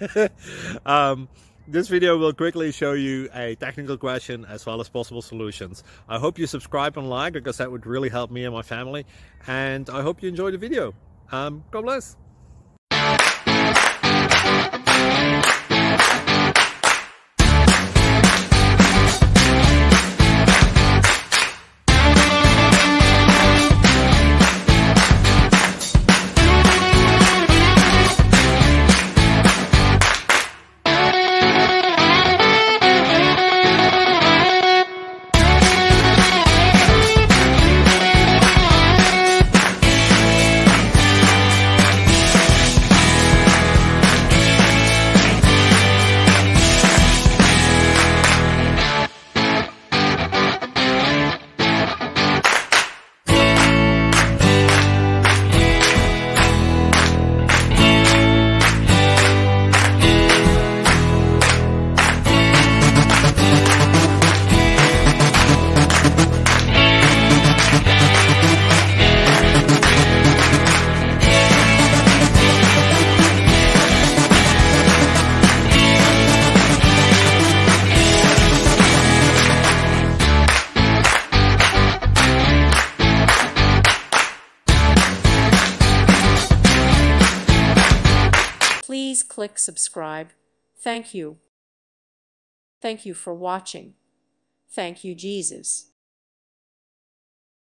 This video will quickly show you a technical question as well as possible solutions. I hope you subscribe and like, because that would really help me and my family. And I hope you enjoy the video. God bless. Please click subscribe. Thank you. Thank you for watching. Thank you, Jesus.